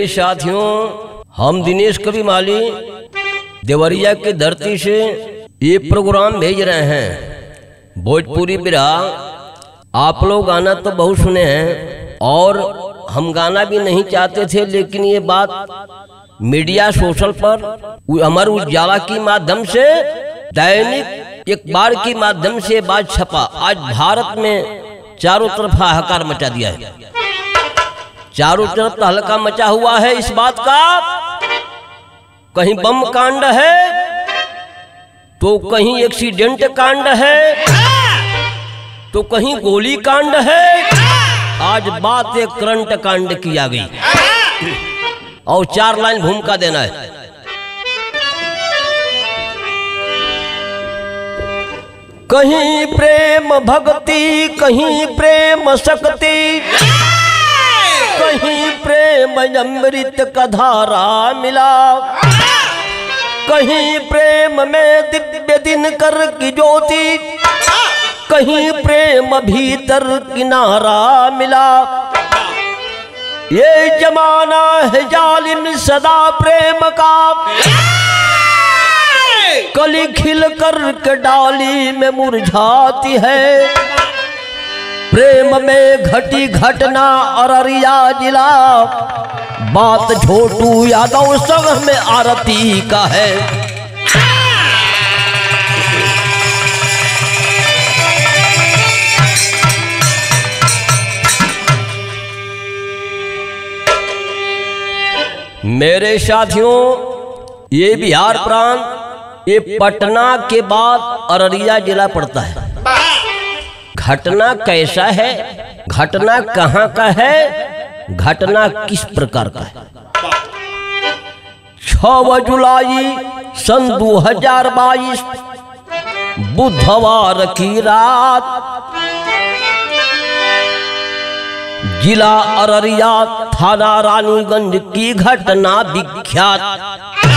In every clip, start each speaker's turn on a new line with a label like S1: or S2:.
S1: मेरे साथियों, हम दिनेश कवि माली देवरिया की धरती से ये प्रोग्राम भेज रहे हैं। भोजपुरी बिरहा आप लोग गाना तो बहुत सुने हैं और हम गाना भी नहीं चाहते थे, लेकिन ये बात मीडिया सोशल पर अमर उजाला की माध्यम से दैनिक अखबार की माध्यम से बात छपा। आज भारत में चारों तरफ हाहाकार मचा दिया है। चारों तरफ हल्का मचा हुआ है इस बात का, कहीं बम कांड है तो कहीं एक्सीडेंट कांड है तो कहीं गोली कांड है। आज बात एक करंट कांड की आ गई और 4 लाइन भूमिका देना है। कहीं प्रेम भक्ति, कहीं प्रेम शक्ति, कहीं प्रेम अमृत का धारा मिला, कहीं प्रेम में दिव्य दिनकर की ज्योति, कहीं प्रेम भीतर किनारा मिला। ये जमाना है जालिम सदा प्रेम का, कली खिल कर के डाली में मुरझाती है। प्रेम में घटी घटना अररिया जिला, बात छोटू यादव संग में आरती का है। मेरे साथियों, ये बिहार प्रांत, ये पटना के बाद अररिया जिला पड़ता है। घटना कैसा है, घटना कहाँ का है, घटना किस प्रकार का है। 6 जुलाई सन 2022 बुधवार की रात, जिला अररिया, थाना रानीगंज की घटना विख्यात।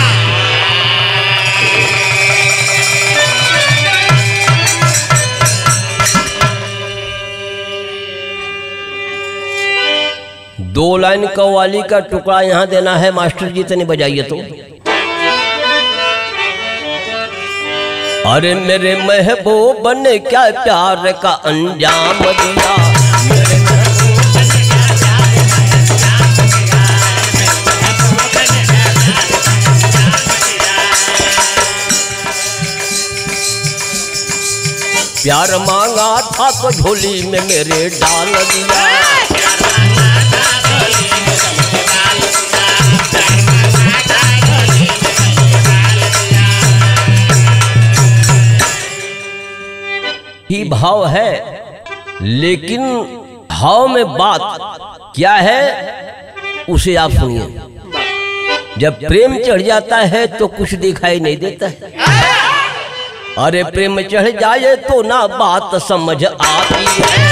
S1: दो लाइन कव्वाली का टुकड़ा यहाँ देना है। मास्टर जी तने बजाइए तो। अरे मेरे महबूब ने क्या प्यार का अंजाम दिया, प्यार मांगा था तो झोली में मेरे डाल दिया। ही भाव है, लेकिन भाव में बात क्या है उसे आप सुनिए। जब प्रेम चढ़ जाता है तो कुछ दिखाई नहीं देता है। अरे प्रेम चढ़ जाए तो ना बात समझ आती है।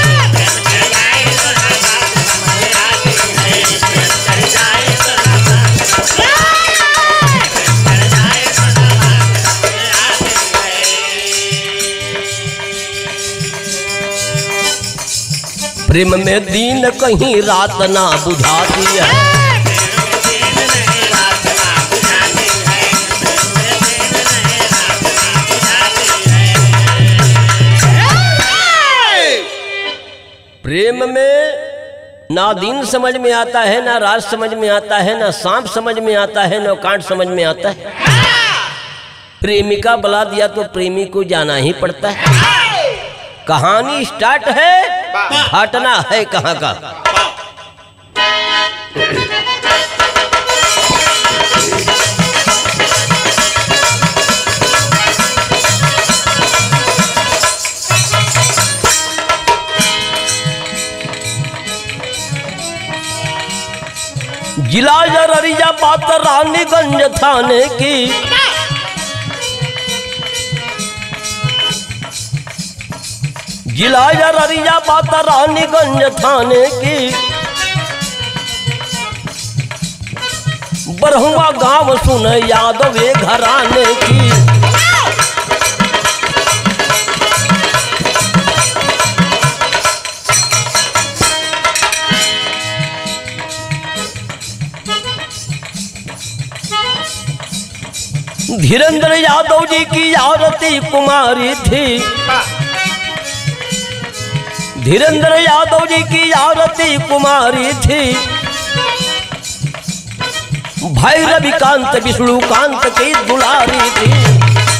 S1: प्रेम में दिन कहीं रात ना बुझाती है। प्रेम में ना दिन समझ में आता है, ना रात समझ में आता है, ना सांप समझ में आता है, ना कांट समझ में आता है। प्रेमिका बुला दिया तो प्रेमी को जाना ही पड़ता है। कहानी स्टार्ट है, घटना है कहाँ का। जिला अररिया, बात रानीगंज थाने की। जिला अररिया, बात रानीगंज थाने की। बरहुआ गांव सुन यादव घराने की। धीरेन्द्र यादव जी की आरती कुमारी थी। धीरेन्द्र यादव जी की आरती कुमारी थी। भाई रविकांत विष्णुकांत की दुलारी थी।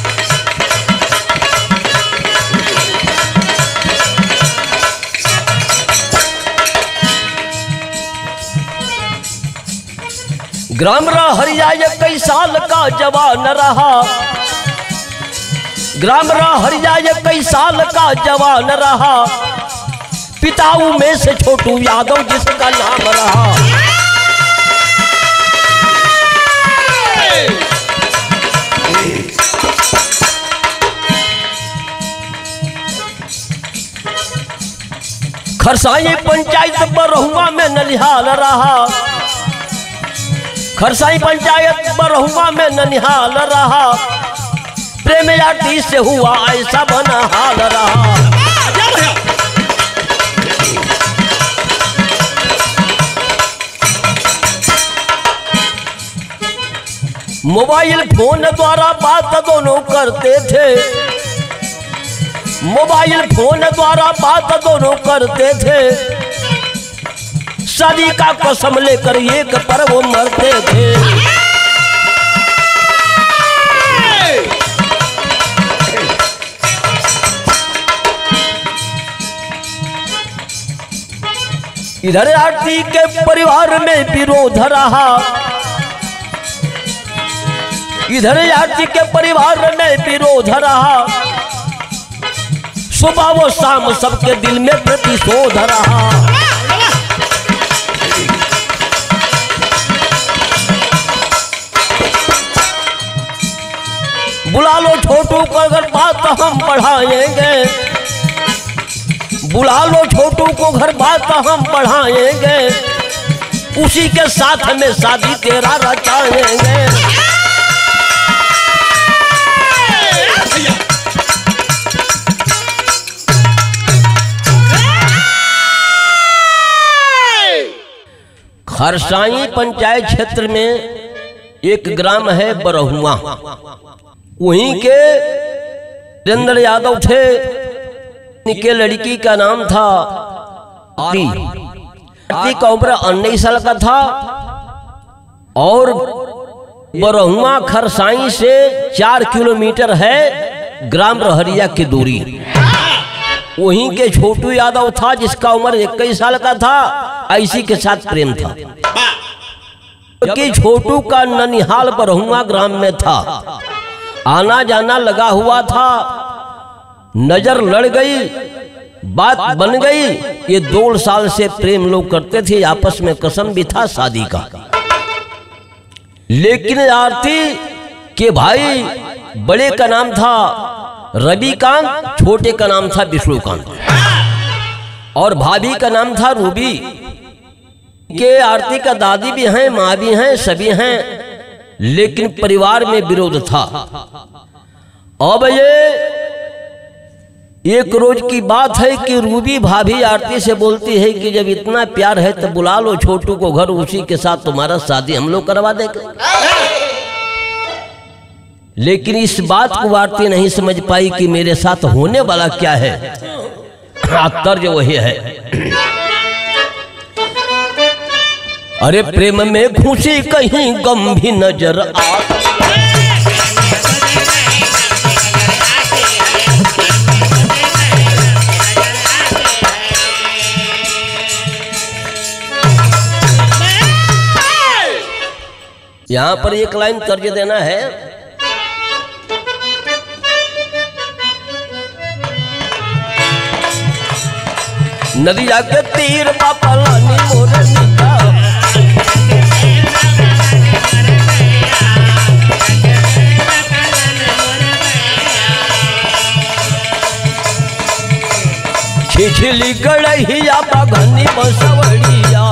S1: ग्राम हरिया 21 साल का जवान रहा। ग्राम हरिया 21 साल का जवान रहा। पिताऊ में से छोटू यादव जिसका नाम रहा। खरसाई पंचायत बरहुआ में ननिहाल रहा। खरसाई पंचायत बरहुआ में ननिहाल रहा। प्रेम याटी से हुआ ऐसा बना हाल रहा। मोबाइल फोन द्वारा बात दोनों करते थे। मोबाइल फोन द्वारा बात दोनों करते थे। शादी का कसम लेकर एक पर वो मरते थे। इधर आरती के परिवार में विरोध रहा। इधर आरती के परिवार में विरोध रहा। सुबह वो शाम सबके दिल में प्रतिशोध रहा। बुला लो छोटू को अगर बात हम बढ़ाएंगे। बुला लो छोटू को घर बात हम बढ़ाएंगे। उसी के साथ में शादी तेरा रचाएंगे। खरसाई पंचायत क्षेत्र में एक ग्राम है बरहुआ। वहीं के धीरेन्द्र यादव थे। इनके लड़की का नाम था आरती। आरती का उम्र 19 साल का था। और बरहुआ खरसाई से 4 किलोमीटर है ग्राम रहरिया की दूरी। वहीं के छोटू यादव था जिसका उम्र 21 साल का था। ऐसी के साथ प्रेम था कि छोटू का ननिहाल बरहुआ ग्राम में था। आना जाना लगा हुआ था। नजर लड़ गई, बात बन गई। ये 2 साल से प्रेम लोग करते थे। आपस में कसम भी था शादी का। लेकिन आरती के भाई बड़े का नाम था रविकांत, छोटे का नाम था विष्णुकांत और भाभी का नाम था रूबी। के आरती का दादी भी हैं, माँ भी हैं, सभी हैं। लेकिन परिवार में विरोध था। अब ये एक रोज की बात है कि रूबी भाभी आरती से बोलती है कि जब इतना प्यार है तो बुला लो छोटू को घर। उसी के साथ तुम्हारा शादी हम लोग करवा देंगे। लेकिन इस बात को आरती नहीं समझ पाई कि मेरे साथ होने वाला क्या है। तर्ज वही है। अरे प्रेम में खुशी कहीं गम भी नजर आ। यहां पर एक लाइन तर्ज देना है। नदिया के तीर पापा लानी मोरे निका। छिछली गड़हिया बागनी बसवड़िया।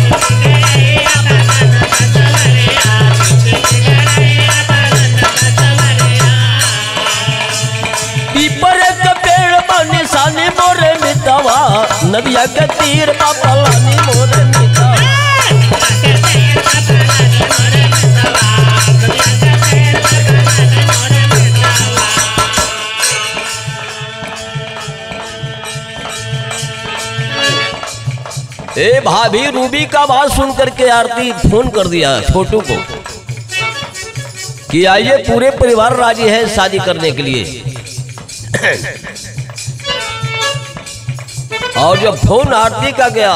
S1: पीपर के पेड़ बनी सानी मोरे मितवा। नदिया के तीर पापा लानी मोरे मितवा। ए भाभी रूबी का आवाज सुन करके आरती फोन कर दिया छोटू को कि आइए पूरे परिवार राजी है शादी करने के लिए। और जब फोन आरती का गया,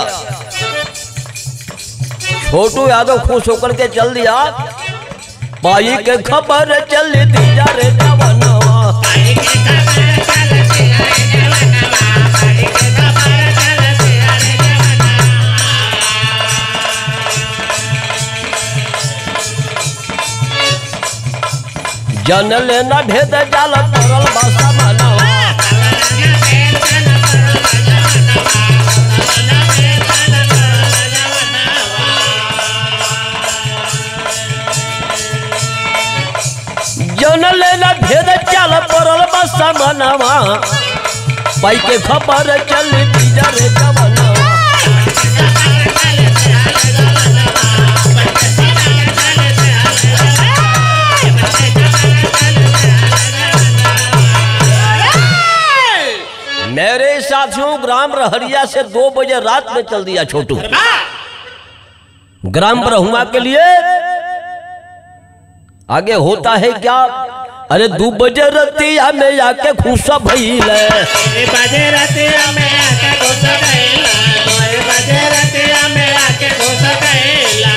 S1: छोटू यादव खुश होकर के चल दिया। पाई के खबर चल दी जा रे जवानवा, जन लेना भेद जाल तरल भाषा मानवा। जन लेना भेद जाल तरल भाषा मानवा, पाई के खबर चल दी जा रे जवानवा। मेरे साथियों ग्राम रहरिया से 2 बजे रात में चल दिया छोटू ग्राम ब्रह्मा के लिए। आगे होता है क्या? अरे 2 बजे रतिया में आके खुशा भइले,
S2: 2 बजे रतिया में आके खुशा भइला, 2 बजे रतिया में आके खुशा भइला।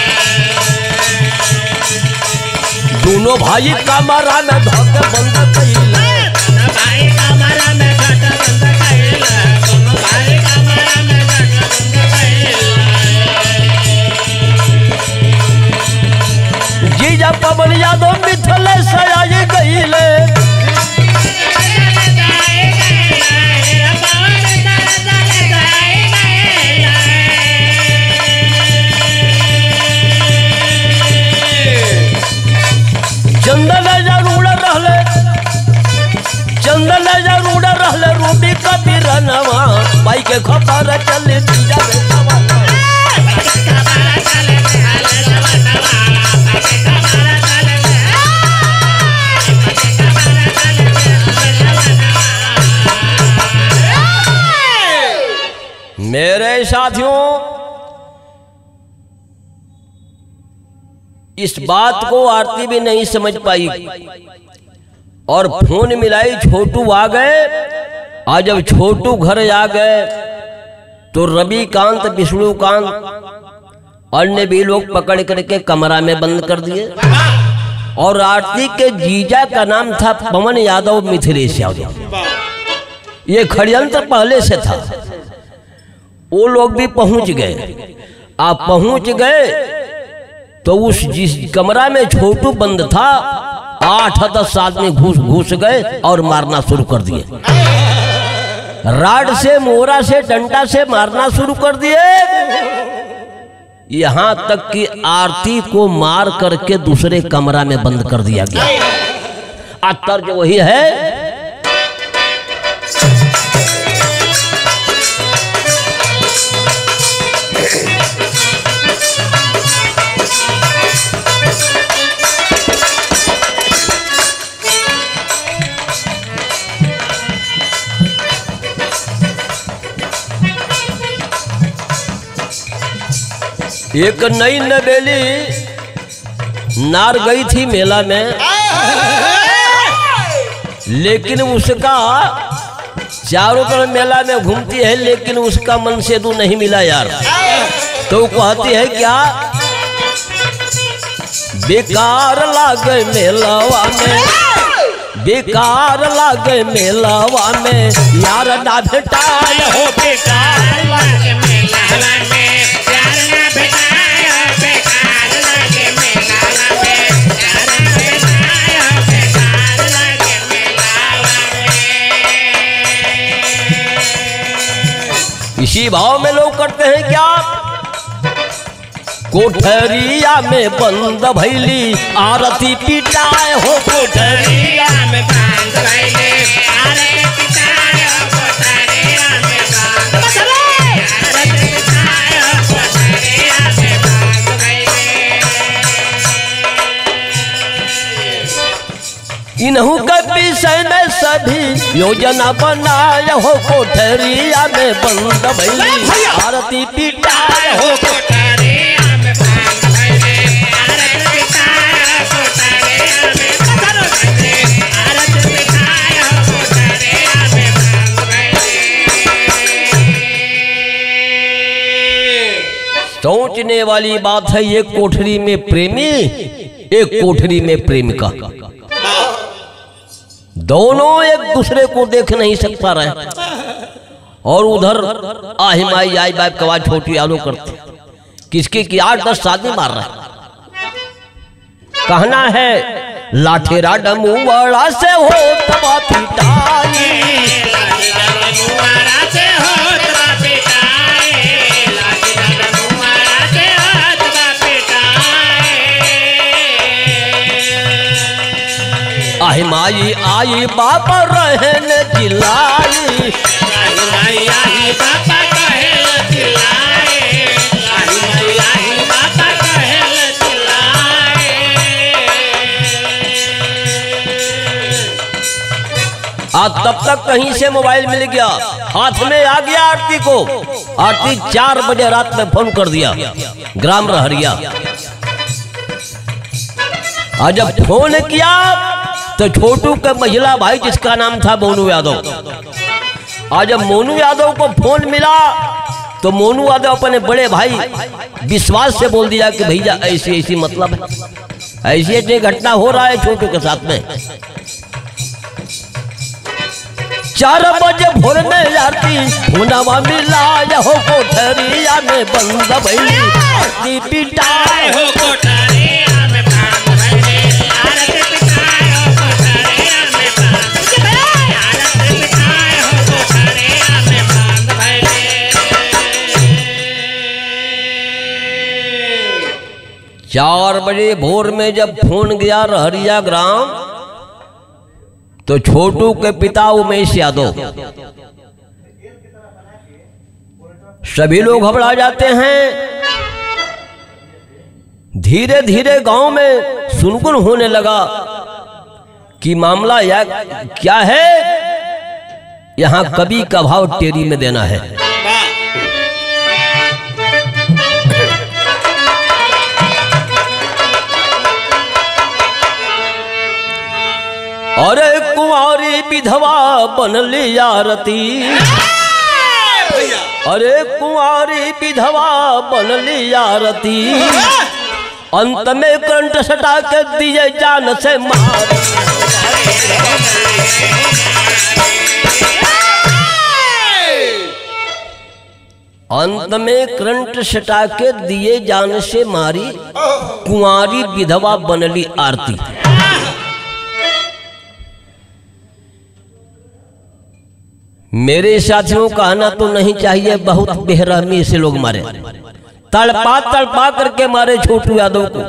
S1: दोनों भाई कमरा में धक बंद कइला,
S2: भाई कमरा में धक बंद कइला, दोनों भाई कमरा में धक बंद कइला।
S1: जीजा पवन यादव मिथले से आई गईले, चंदन जरूर रहले, चंदन जरूर रहले रूबी का बिरनवा। भाई के खबर चल दी जा रे जवानवा, मेरे साथियों इस बात को आरती भी नहीं समझ पाई और फोन मिलाई, छोटू आ गए। आज जब छोटू घर आ गए तो रविकांत, विष्णुकांत अन्य भी लोग पकड़ करके कमरा में बंद कर दिए। और आरती के जीजा का नाम था पवन यादव, मिथिलेश यादव। ये षड्यंत्र पहले से था। वो लोग भी पहुंच गए। आप पहुंच गए तो उस जिस कमरा में छोटू बंद था 8-10 आदमी घुस गए और मारना शुरू कर दिए। राड से, मोरा से, डंडा से मारना शुरू कर दिए। यहां तक कि आरती को मार करके दूसरे कमरा में बंद कर दिया गया। तर्ज वही है। एक नई नवेली नार गई थी मेला में, लेकिन उसका चारों तरफ मेला में घूमती है लेकिन उसका मन सेतु नहीं मिला यार। तो वो कहती है क्या? बेकार लागे मेलावा में, बेकार लागे मेलावा में, यार ना भेटाय हो, बेकार लागे मेलावा में, यार ना भेटाय हो, बेकार लागे मेलावा में, यार ना भेटाय हो, बेकार लागे मेलावा में। इसी भाव में लोग करते हैं क्या? कोठरिया में बंद भैली आरती पिटाए हो, कोठरिया में बंद भैली आरती पिटाए हो, कोठरिया में बंद भैली आरती पिटाए हो, कोठरिया में बंद भैली। इन्हू के विषय में सभी योजना बनाया हो, कोठरिया में बंद भैली आरती पिटाय हो,
S2: कोठरिया में बंद भइले आरती पिटाय हो, कोठरिया में बंद भइले आरती पिटाय हो, कोठरिया में बंद भइले।
S1: सोचने वाली बात है, एक कोठरी में प्रेमी, एक कोठरी में प्रेमिका, दोनों एक दूसरे को देख नहीं सकता रहे, और उधर आही माई आई बाप कवा छोटी आलू करते, किसके की 8-10 शादी मार रहे। कहना है लाठेरा डमुआड़ा से हो तबा पिटाई, आही माई आई बाप रहन जिलाई,
S2: आई आई बाबा कहल चिल्लाए, आई आई बाबा कहल चिल्लाए।
S1: आज तब तक कहीं से मोबाइल मिल गया, हाथ में आ गया आरती को। आरती 4 बजे रात में फोन कर दिया ग्राम रहरिया। आज जब फोन किया तो छोटू का महिला भाई जिसका नाम था मोनू यादव, आज जब मोनू यादव को फोन मिला तो मोनू यादव अपने बड़े भाई विश्वास से बोल दिया कि भैया ऐसी ऐसी मतलब है, ऐसी ऐसी घटना हो रहा है छोटू के साथ में। 4 बजे भोर में आरती हुनवा मिला हो, कोठरिया में बंद भइली आरती पिटाय
S2: हो, कोठरिया में बंद भइले आरती पिटाय हो, कोठरिया में बंद भइले आरती पिटाय हो, कोठरिया में बंद भइले।
S1: 4 बजे भोर में जब फोन गया रहरिया ग्राम तो छोटू के पिता उमेश यादव, सभी लोग घबरा जाते हैं। धीरे धीरे गांव में सुनगुन होने लगा कि मामला या क्या है, यहां कवि का भाव टेरी में देना है। अरे कुंवारी विधवा बनली आरती, अरे कुंवारी विधवा बनली आरती, अंत में कंठ सटा के दिए जान से मार। अंत में करंट सटा के दिए जान से मारी, कुंवारी विधवा बनली आरती। मेरे साथियों कहना तो नहीं चाहिए, बहुत बेरहमी से लोग मारे, तड़पा तड़पा करके मारे छोटू यादव को।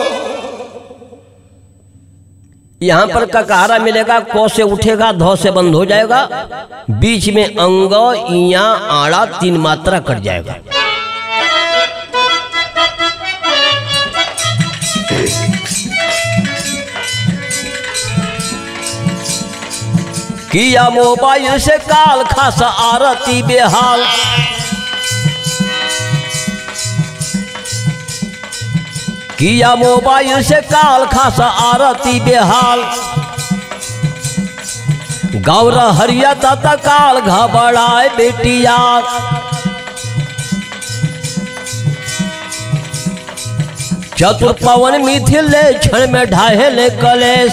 S1: यहाँ पर ककहरा मिलेगा, क से उठेगा, ध से बंद हो जाएगा, बीच में अंग इया आड़ा 3 मात्रा कट जाएगा। किया मोबाइल से काल खासा आरती बेहाल, किया मोबाइल से काल खासा आरती बेहाल, गौरा हरिया दाता काल घबराए बेटिया, चतुर पवन मिथिले क्षण में ढाहेले कलेश,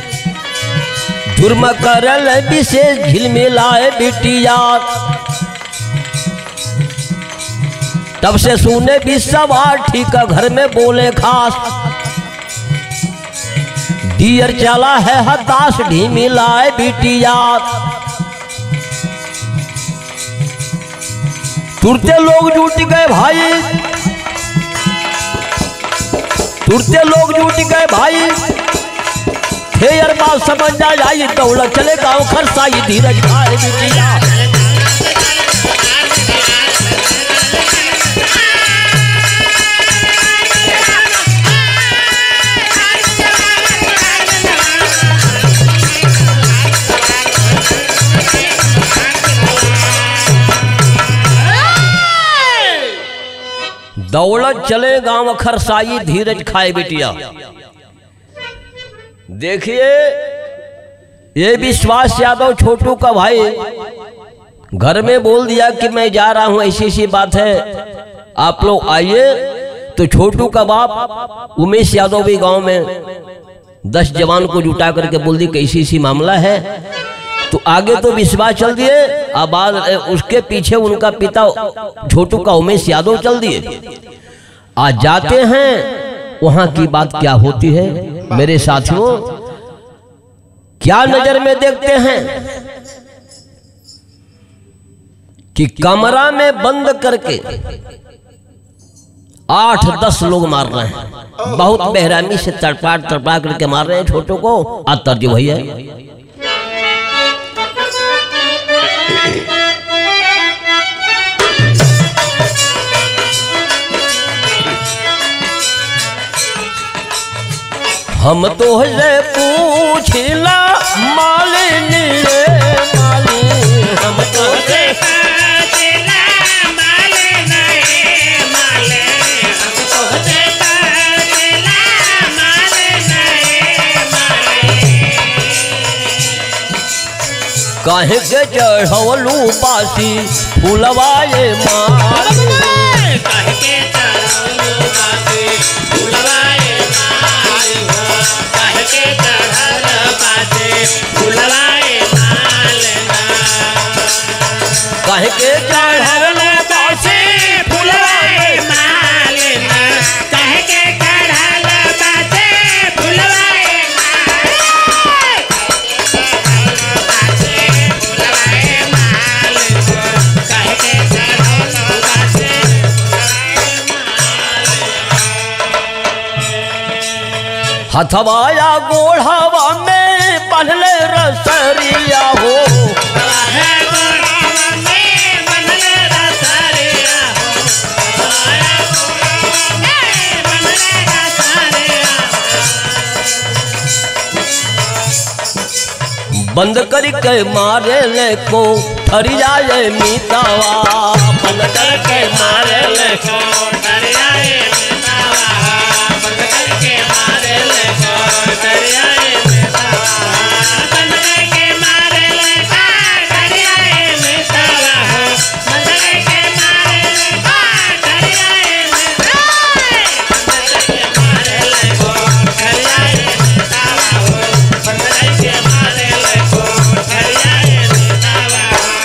S1: जुर्म करल विशेष झिलमिलाए बिटिया। तब से सुने भी सवार ठीक घर में बोले खास, डियर चला है हताश ढीमिलाए बिटिया। तुरते लोग जुट गए भाई, तुरते लोग जुट गए भाई, हेयर बात समझ ना जाई, दौड़ चले गाँव खरसाई, धीरज खाए बिटिया। दौलत चले गांव खरसाई, धीरज खाए बिटिया। देखिए ये विश्वास यादव छोटू का भाई घर में बोल दिया कि मैं जा रहा हूं, ऐसी ऐसी बात है, आप लोग आइए। तो छोटू का बाप उमेश यादव भी गांव में 10 जवान को जुटा करके बोल दी कैसी ऐसी मामला है। तो आगे तो विश्वास चल दिए, अब उसके पीछे उनका पिता छोटू का उमेश यादव चल दिए। आज जाते हैं वहां की बात क्या होती है मेरे साथियों, क्या नजर में देखते हैं कि कमरा में बंद करके 8-10 लोग मार रहे हैं, बहुत बेहरामी से तड़पा करके मार रहे हैं छोटू को। आतर्ज वही है। हम तो है पूछला मालिनी रे मालिनी, हम तो है
S2: पूछला मालिनी रे मालिनी, हम तो है पूछला मालिनी रे मालिनी।
S1: काहे के चढ़वलू पासी फूलवाए मालिनी,
S2: काहे के चढ़वलू पासी फूलवाए मालिनी, काहे के चढ़ल पासी फूलवाए मालिनी,
S1: काहे के चढ़ल
S2: पासी फूलवाए मालिनी, काहे के चढ़ल पासी फूलवाए मालिनी, काहे के चढ़ल पासी
S1: हथवाया गोढ़ावा में पहले रसरिया हो, बंद करके मारे ले को ठरिया ये मीतावा, बंद करके मारे ले को
S2: ठरिया ये मीतावा, बंद करके मारे ले को ठरिया ये मीतावा, बंद करके मारे ले को ठरिया ये मीतावा, बंद करके मारे ले को ठरिया ये मीतावा, बंद करके मारे ले को ठरिया ये मीतावा, बंद करके मारे ले को ठरिया ये मीतावा।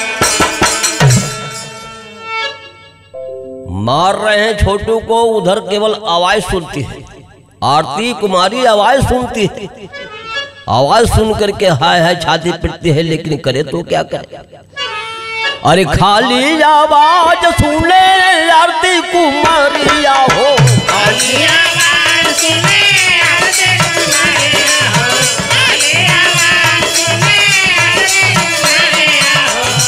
S1: मार रहे हैं छोटू को, उधर केवल आवाज सुनती है, आरती कुमारी आवाज सुनती है, आवाज सुन करके हाय हाय छाती पिटती है, लेकिन करे तो क्या करे। अरे खाली आवाज सुने आरती कुमारिया हो,
S2: खाली आवाज सुने आरती कुमारिया हो, खाली आवाज सुने आरती कुमारिया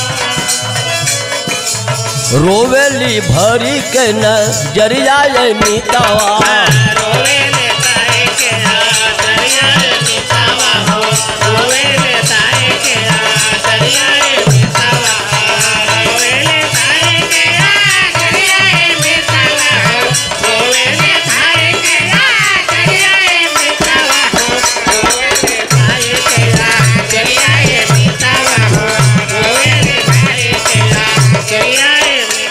S2: हो,
S1: रोवेली भरी के नजरिया ये मीतावा,
S2: रोवे लेता है के दरिया मीतावा हो, रोवे लेता है के दरिया मीतावा, रोवे लेता है के दरिया मीतावा हो, रोवे लेता है के दरिया मीतावा हो, रोवे लेता है के दरिया मीतावा हो, रोवे लेता है के दरिया मीतावा।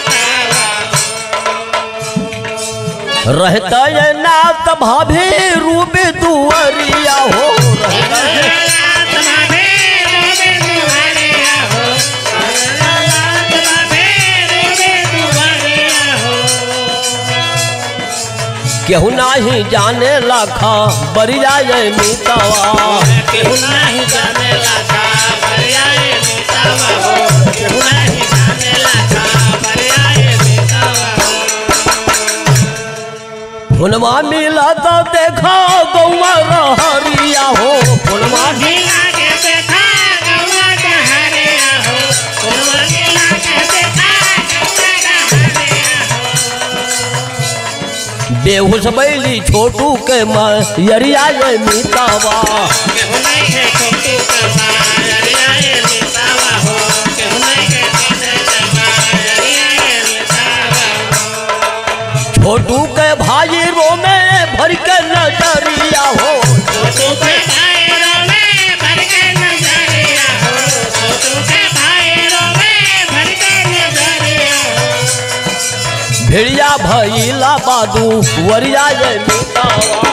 S1: रहता ये नाथ भाभी रूबी दुआरिया हो, रहता है केहू नाही जाने लाखा बरिया ये मीतावा,
S2: केहू नहीं जाने लगा बरिया ये मीतावा हो, केहू नहीं जाने लगा बरिया ये मीतावा हो।
S1: फुलवा मिला तो देखा गौवा रहरिया हो, फुलवा
S2: मिला के देखा गौवा रहरिया हो, फुलवा मिला के देखा गौवा रहरिया हो।
S1: बेहोश बैली छोटू के मरिया ये मीतावा,
S2: केहू नहीं है छोटू के मरिया ये मीतावा हो, केहू नहीं है छोटू के मरिया ये मीतावा हो।
S1: छोटू भर के नजरिया हो,
S2: छोटू के भाईरों में भर के नजरिया हो, छोटू के भाईरों में भर के नजरिया हो।
S1: भेड़िया भइला बादू वरिया ये मितावा,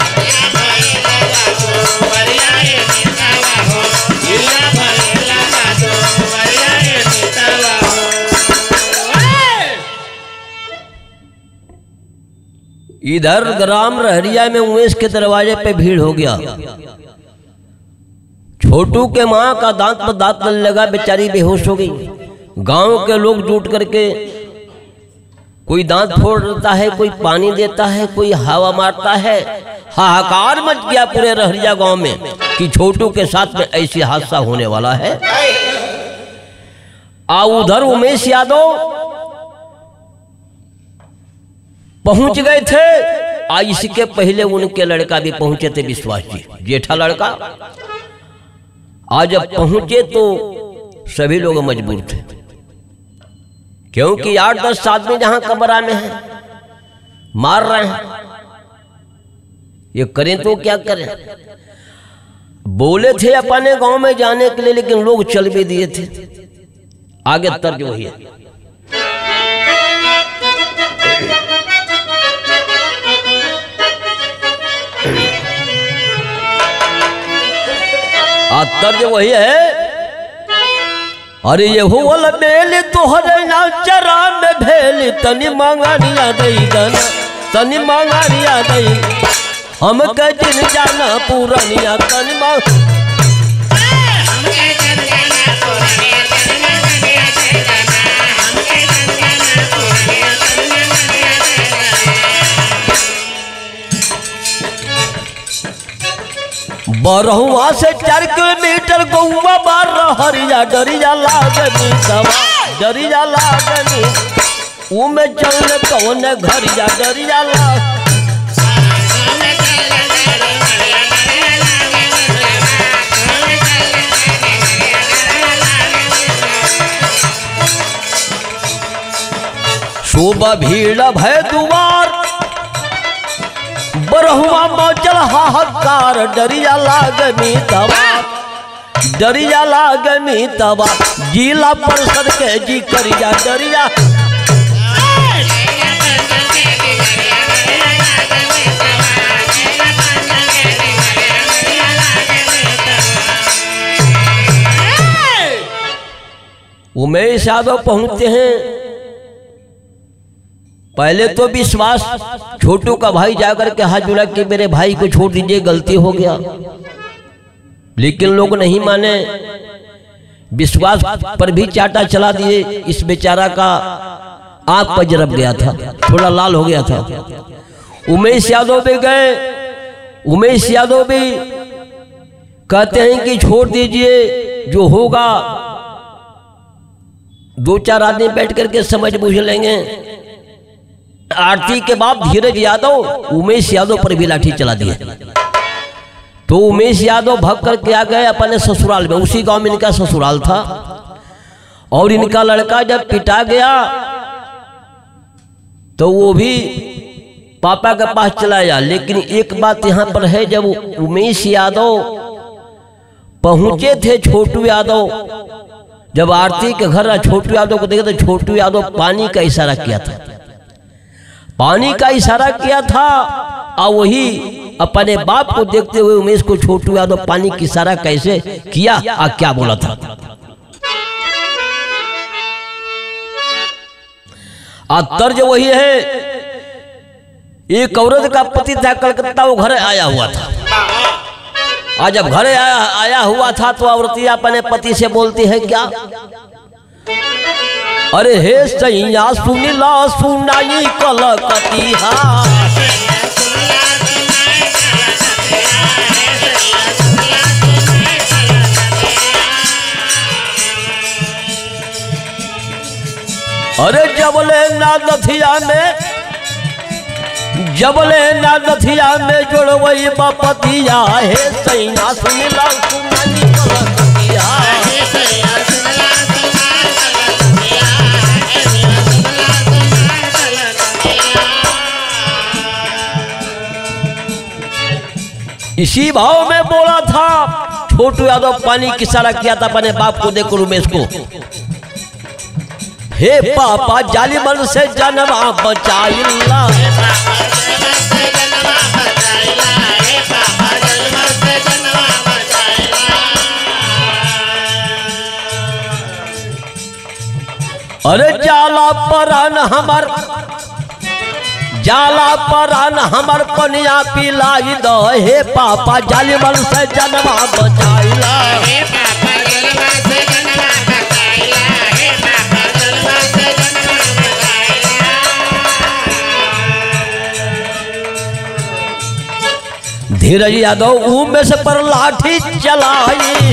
S1: इधर ग्राम रहरिया में उमेश के दरवाजे पे भीड़ हो गया। छोटू के माँ का दांत पर दांत लगने लगा, बेचारी बेहोश हो गई। गांव के लोग जुट करके कोई दांत फोड़ देता है, कोई पानी देता है, कोई हवा मारता है। हाहाकार मच गया पूरे रहरिया गांव में कि छोटू के साथ में ऐसी हादसा होने वाला है। उधर उमेश यादव पहुंच गए थे। इसके पहले उनके लड़का भी पहुंचे थे, विश्वास जी जेठा लड़का। आज जब पहुंचे तो सभी लोग मजबूर थे, क्योंकि 8-10 आदमी जहां कमरा में है मार रहे हैं। ये करें तो क्या करें। बोले थे अपने गांव में जाने के लिए, लेकिन लोग चल भी दिए थे। आगे तर्ज वही है। तर्ज वही है। अरे ये हुवल बेल तोहरे ना चरा में भेल, तनी मांगानिया दई गाना, तनी मांगानिया दई हम के जिन जाना पूरनिया, तनी मांग बरहुआ से 4 किलोमीटर गौवा बार हरिया, डरिया लागनी दवा, डरिया लागनी उमे चल कौन घरिया, डरिया लाग शोभा भीड़ भय दुआर, बरहुआ मचल हाहाकार, डरिया लागनी दवा, डरिया लागनी दवा जिला परिषद के जी करिया, डरिया उमेश यादव पहुंचते हैं। पहले तो विश्वास छोटू का भाई जाकर के हाथ जोड़ा कि मेरे भाई को छोड़ दीजिए, गलती हो गया। लेकिन लोग नहीं माने, विश्वास पर भी चाटा चला दिए। इस बेचारा का आंख पर जरब गया था, थोड़ा लाल हो गया था। उमेश यादव भी गए। उमेश यादव भी कहते हैं कि छोड़ दीजिए, जो होगा 2-4 आदमी बैठ करके समझ बूझ लेंगे। आरती के बाप धीरज यादव उमेश यादव पर भी लाठी चला दिए। तो उमेश यादव भाग करके आ गए अपने ससुराल में। उसी गांव में इनका ससुराल था। और इनका लड़का जब पिटा गया तो वो भी पापा के पास चला गया। लेकिन एक बात यहाँ पर है, जब उमेश यादव पहुंचे थे, छोटू यादव जब आरती के घर छोटू यादव को देखे तो छोटू यादव पानी का इशारा किया था, पानी का इशारा किया था। और वही अपने बाप को देखते हुए उमेश को छोटू यादव पानी की इशारा कैसे किया और क्या बोला था। तर्ज वही है। एक औरत का पति था कलकत्ता, वो घर आया हुआ था। आज जब घर आया हुआ था तो औरतिया अपने पति से बोलती है क्या, अरे हे सैया सुनिला सुनाई कलकतिया, अरे जबले ना नथिया में जोड़वई बपतिया, हे सैया सुनिला सुनाई कलकतिया। इसी भाव में बोला था छोटू यादव, पानी की इशारा किया था अपने बाप को देखो उमेश को, हे पापा जालिमन से जन्मा बचाइला, अरे जाला परान हमर पनिया पिलाई दो, हे पापा जालिमन से जन्मा बचाइला, हे पापा जालिमन से जन्मा बचाइला, हे पापा जालिमन से जन्मा बचाइला। धीरज यादव उमेश पर लाठी चलाई,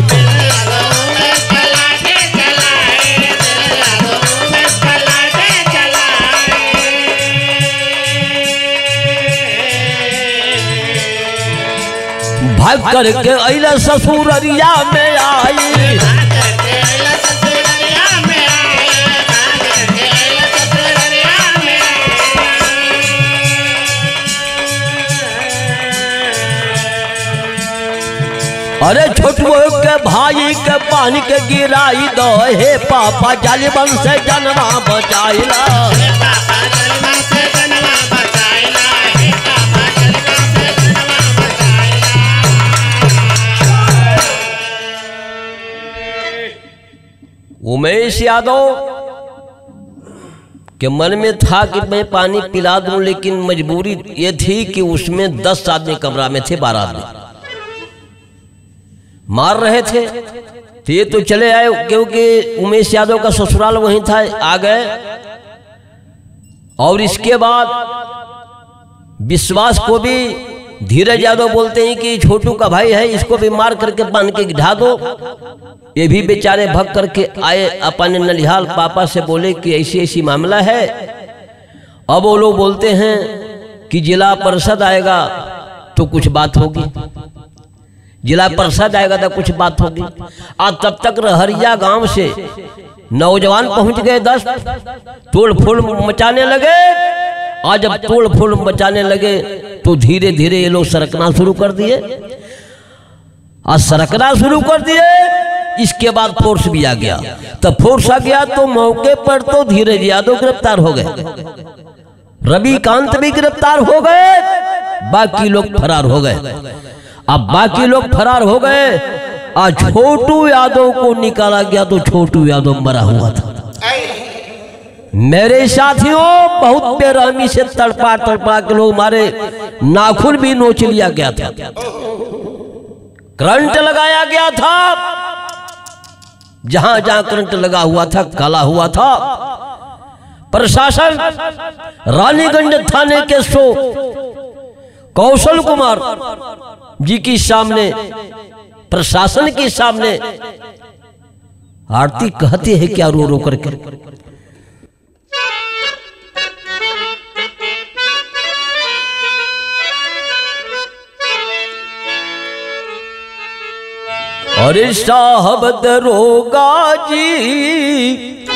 S1: भाग करके अइला ससुररिया में आई, अरे छोटू के भाई के पानी के गिराई दो, हे पापा जालिमन से जन्मा बचाइला, हे पापा जालिमन से जन्मा बचाइला, हे पापा जालिमन से जन्मा बचाइला। उमेश यादव के मन में था कि मैं पानी पिला दूं, लेकिन मजबूरी ये थी कि उसमें 10 आदमी कमरा में थे, 12 आदमी मार रहे थे, तो ये तो चले आए क्योंकि उमेश यादव का ससुराल वहीं था, आ गए। और इसके बाद विश्वास को भी धीरज यादव बोलते हैं कि छोटू का भाई है, इसको भी मार करके बांध के ढा दो। ये भी बेचारे भग करके आए, अपने नलिहाल पापा से बोले कि ऐसी ऐसी मामला है। अब वो लोग बोलते हैं कि जिला परिषद आएगा तो कुछ बात होगी, जिला परिषद आएगा तो कुछ बात होगी। आज तब तक रहरिया गांव से नौजवान पहुंच गए 10, तोड़ फोड़ मचाने लगे। आज जब तोड़ फोड़ मचाने लगे तो धीरे धीरे ये लोग सरकना शुरू कर दिए, आज सरकना शुरू कर दिए। इसके बाद फोर्स भी आ गया, तब फोर्स आ गया तो मौके पर तो धीरज यादव गिरफ्तार हो गए, रविकांत भी गिरफ्तार हो गए, बाकी लोग फरार हो गए। अब बाकी लोग फरार हो गए, आज छोटू यादव को निकाला गया तो छोटू यादव मरा हुआ था। मेरे साथियों, बहुत बेरहमी से तड़पा तड़पा के लोग मारे, नाखून भी नोच लिया गया था, करंट लगाया गया था, जहां जहां करंट लगा हुआ था काला हुआ था। प्रशासन रानीगंज थाने के कौशल कुमार जी की सामने, प्रशासन के सामने आरती कहते हैं क्या रो रो करके, अरे साहब दरोगा जी,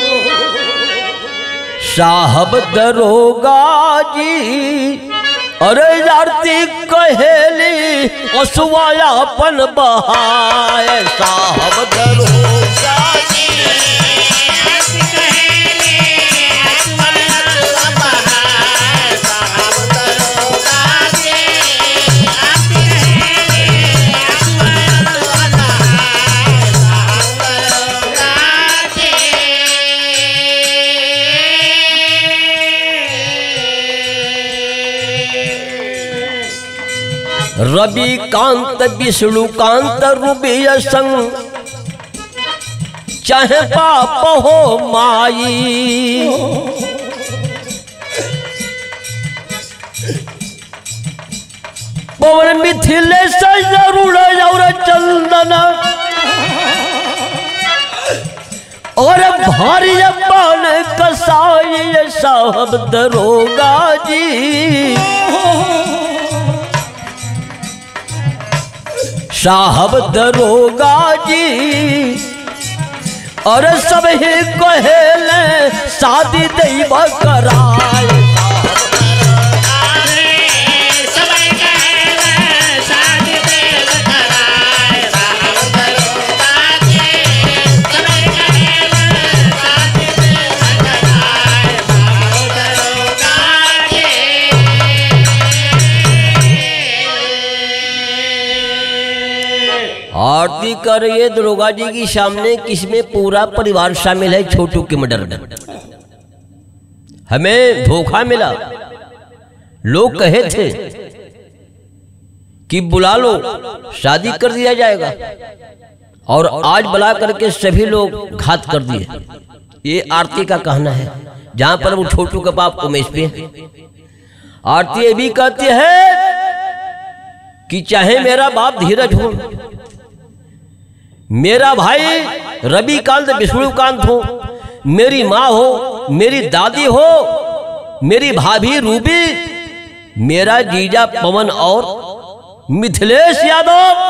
S1: साहब दरोगा जी, अरे आरती कहेली असुआयापन बहाए, साहब दरोगा जी, आरती कहेली असुआयापन बहाए, साहब दरोगा जी, आरती कहेली असुआयापन बहाए, साहब दरोगा जी। रविकांत विष्णुकांत रुबिय संग, चाहे बाप हो माई, पवन मिथिलेश जरूर और चंदन, और भारी पान कसाई साहब दरोगा जी, साहब दरोगा जी, और सब ही कहेले शादी दैव कराए, सब कहेले शादी दैव आरती कर रही है दरोगा जी की सामने, किसमें पूरा परिवार शामिल है छोटू के मर्डर में। हमें धोखा मिला, लोग कहे थे कि बुला लो शादी कर दिया जाएगा, और आज बुला करके सभी लोग घात कर दिए। ये आरती का कहना है, जहां पर वो छोटू का बाप उमेश पे है। आरती ये भी कहती है कि चाहे मेरा बाप धीरज हो, मेरा भाई रविकांत विष्णुकांत हो, मेरी माँ हो, मेरी दादी हो, मेरी भाभी रूबी, मेरा जीजा पवन और मिथिलेश यादव,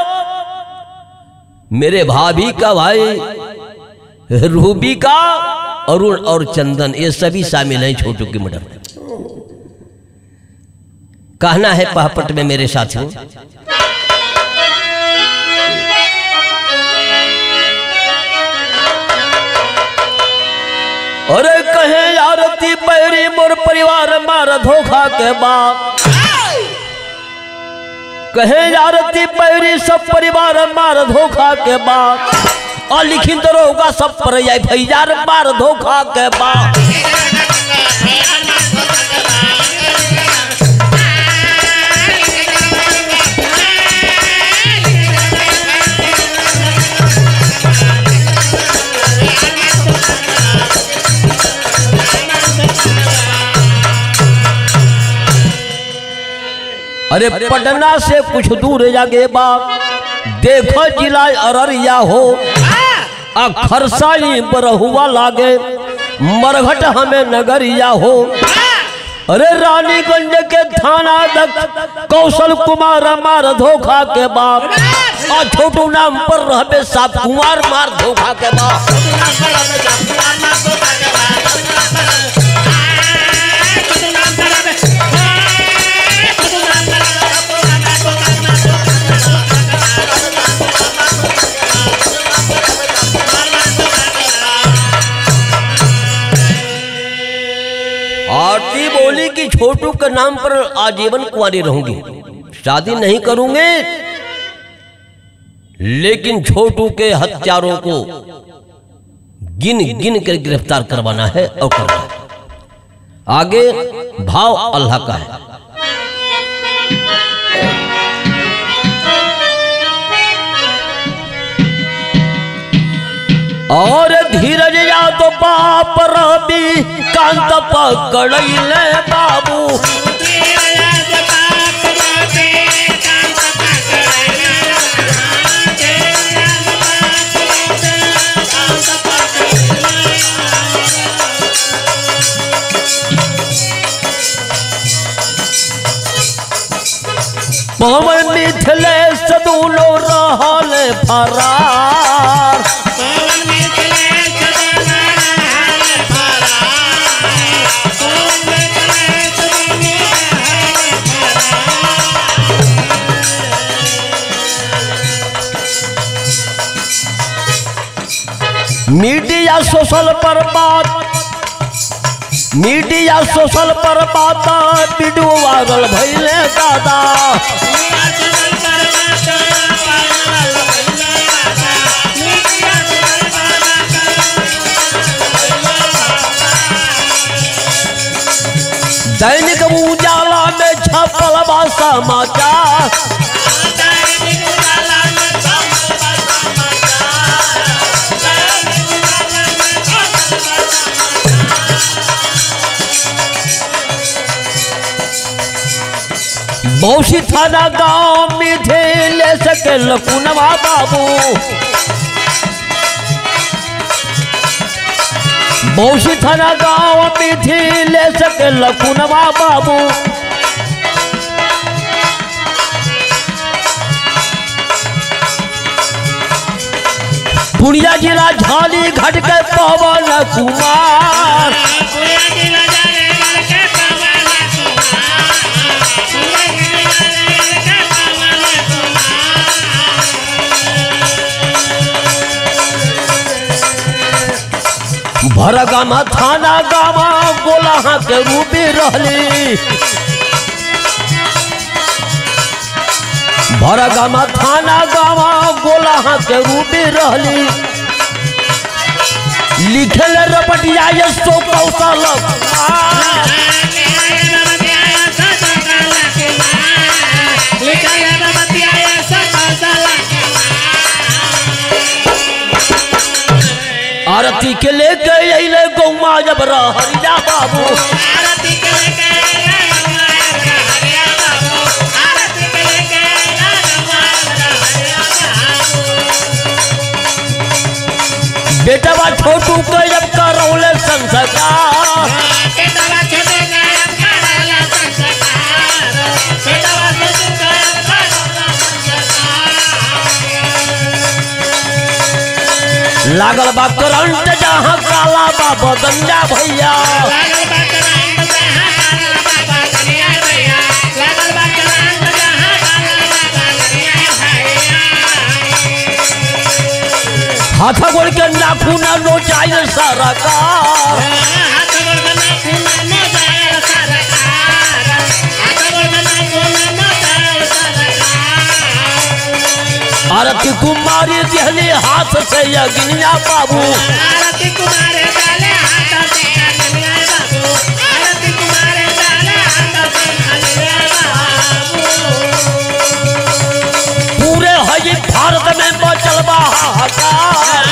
S1: मेरे भाभी का भाई रूबी का अरुण और चंदन, ये सभी शामिल हैं छोटू की मर्डर में। कहना है पहापट में मेरे साथियों। अरे कहे आरती पैरी मोर परिवार मार धोखा के बाप, कहे आरती पैरी सब परिवार मार धोखा के बाप, और लिखित रोगा सब पर भैयार मार धोखा के बाप। अरे पटना से कुछ दूर जागे बाप, देखो जिला अररिया हो, खरसाई बरहुआ लागे, मरघट हमें नगरिया हो। अरे रानीगंज के थाना कौशल कुमार मार धोखा के बाप, और छोटू नाम पर रहबे सात कुमार मार धोखा के बाप। आरती बोली कि छोटू के नाम पर आजीवन कुंवारी रहूंगी, शादी नहीं करूंगे, लेकिन छोटू के हत्यारों को गिन गिन कर गिरफ्तार करवाना है और करना है। आगे भाव अल्लाह का है। और धीरज या तो बाप रवि कांत पकड़ले बाबू, पवन मिथिलेश दूलो रहल फरार, मीडिया सोशल पर बात, मीडिया सोशल पर बात, वीडियो वायरल भइले दादा। दैनिक उजाला में छपल बा समाचार, बौसी थाना गांव मिथिलेश के लकुनवा बाबू, बौसी थाना गांव मिथिलेश के लकुनवा बाबू। पुनिया जिला झाली घाट के पवन कुमार, भरगामा थाना गामा गोलाहा के रूपी रहली, भरगामा थाना गावा गोला के रूपी रहली लिखल रपटिया सो कौशल आरती के लेके अइले गौमा जब रहरिया बाबू बेटवा छोटू के जब करौले संस्कार लागल बा करंट जहाँ काला बा बदंजा भैया हाथ गोड़ के नाखून नोचाई सारा का आरती कुमारी दिहली हाथ से अग्निया बाबू पूरे हई भारत में बचल बा हाहाकार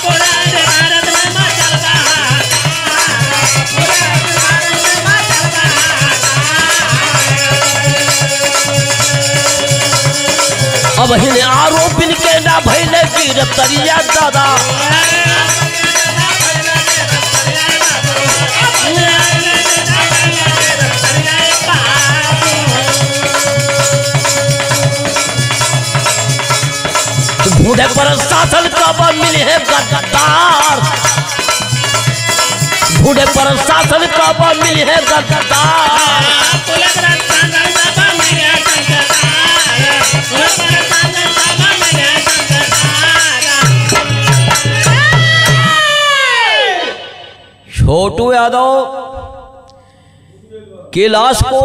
S1: अब हिने आरोपिन के ना भइले गिरफ्तारिया दादा बूढ़े पर शासन कब मिले है गद्दार बूढ़े पर शासन कब मिले है गद्दार छोटू यादव की लाश को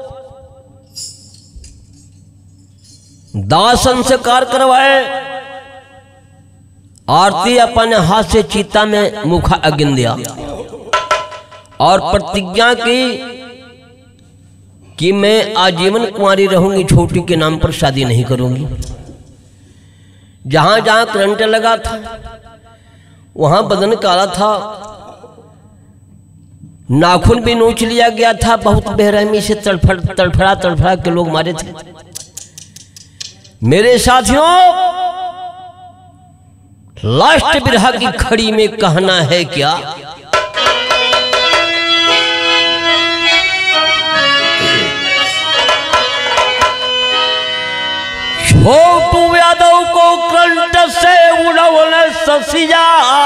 S1: दाह संस्कार करवाए आरती अपने हाथ से चीता में मुखा अग्नि दिया और प्रतिज्ञा की कि मैं आजीवन कुंवारी रहूंगी छोटी के नाम पर शादी नहीं करूंगी जहां जहां करंट लगा था वहां बदन काला था नाखून भी नोच लिया गया था बहुत बेरहमी से तड़फड़ा के लोग मारे थे मेरे साथियों लास्ट बिरहा की खड़ी में कहना है क्या छोटू यादव को करंट से उड़वले ससिया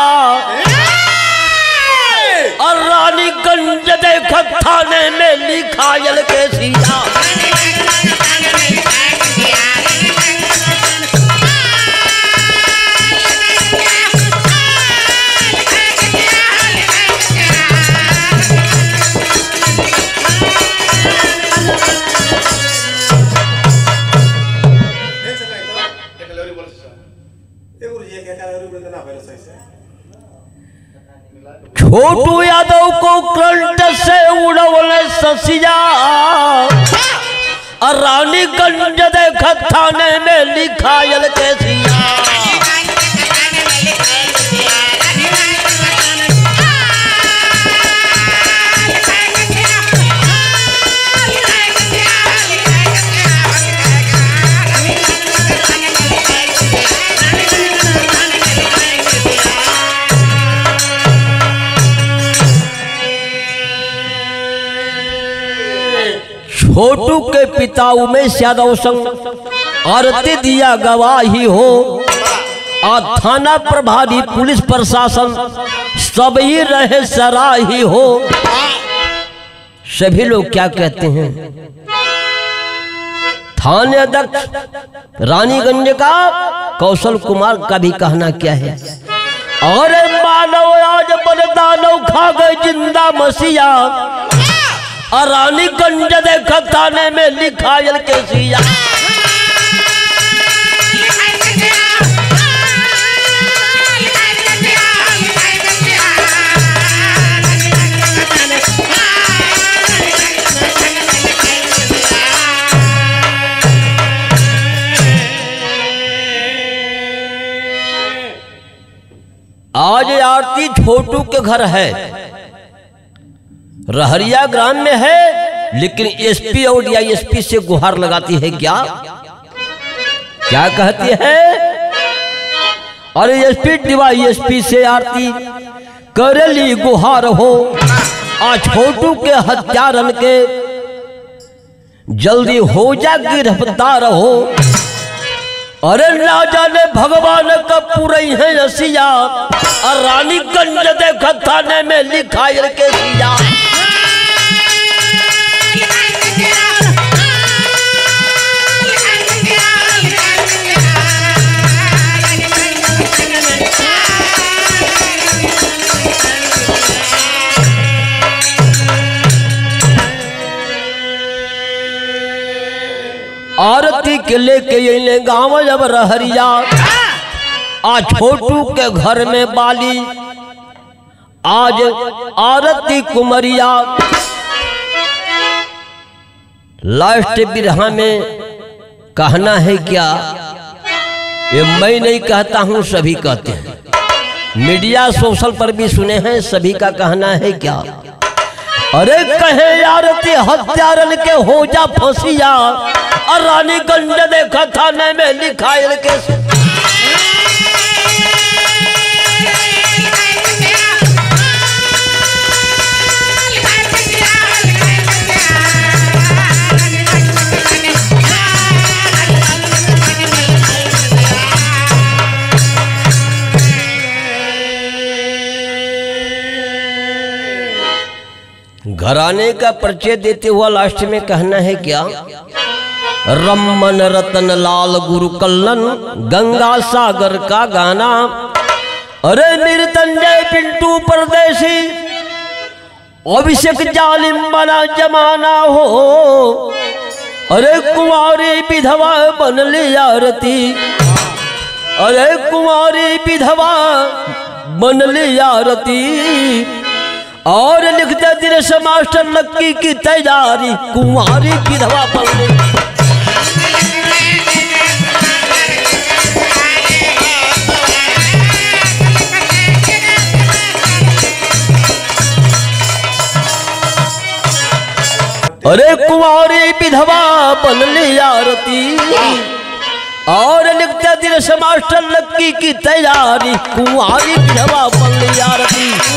S1: और रानीगंज देखा थाने में लिखा जल के सिया छोटू यादव को करंट से उड़वले ससिया और रानीगंज देखा थाने में लिखा जल के सिया छोटू के पिता उमेश यादव संग आरती दिया गवाही हो और थाना प्रभारी पुलिस प्रशासन सब ही रहे सराही हो सभी लोग क्या कहते हैं थाने अध्यक्ष रानीगंज का कौशल कुमार का भी कहना क्या है और मानव आज बलिदानव खा गए जिंदा मसीहा और रानीगंज देखा थाने में लिखा जल के सिया आज आरती छोटू के घर है, रहरिया ग्राम में है, लेकिन एसपी और डीआईएसपी से गुहार लगाती है। क्या क्या कहती है? अरे एसपी डीआईएसपी से आरती करेली गुहार हो, आ छोटू के हत्यारन के जल्दी हो जा गिरफ्तार हो। अरे ना जाने भगवान कब पूरी है रसिया, और रानीगंज देखा थाने में लिखा के सिया। आरती के लेके ये गाँव जब रहरिया, आ छोटू के घर में बाली, आज आरती कुमरिया। लास्ट बिरहा में कहना है क्या, ये मैं नहीं कहता हूं, सभी कहते हैं, मीडिया सोशल पर भी सुने हैं, सभी का कहना है क्या। अरे कहे आरती हत्यारन के हो जा फंसिया, और रानीगंज देखा थाने में लिखा के। घराने का परिचय देते हुआ लास्ट में कहना है क्या, रमन रतन लाल गुरु कल्लन गंगा सागर का गाना। अरे मृत्युंजय पिंटू परदेसी, अभिषेक जालिम बना जमाना हो। अरे कुंवारी विधवा बन ली आरती, अरे कुंवारी विधवा बन ली आरती। और लिखते दिनेश मास्टर नक्की की तैयारी, कुंवारी विधवा बन ली। अरे कुंवारी विधवा बन ली आरती, और लिखते दिनेश मास्टर नक्की की तैयारी, कुंवारी विधवा बन ली आरती।